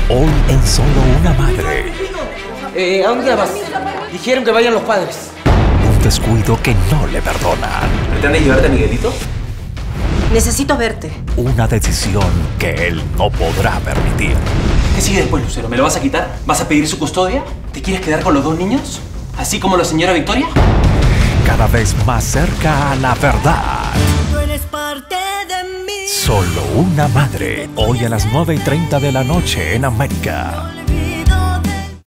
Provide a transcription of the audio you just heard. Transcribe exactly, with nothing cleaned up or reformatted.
Hoy en Solo una Madre. Eh, ¿a dónde vas? Dijeron que vayan los padres. Un descuido que no le perdonan. ¿Pretendes llevarte a Miguelito? Necesito verte. Una decisión que él no podrá permitir. ¿Qué sigue después, Lucero? ¿Me lo vas a quitar? ¿Vas a pedir su custodia? ¿Te quieres quedar con los dos niños? ¿Así como la señora Victoria? Cada vez más cerca a la verdad. Tú eres parte de mí. Solo una Madre. Hoy a las nueve y treinta de la noche en América.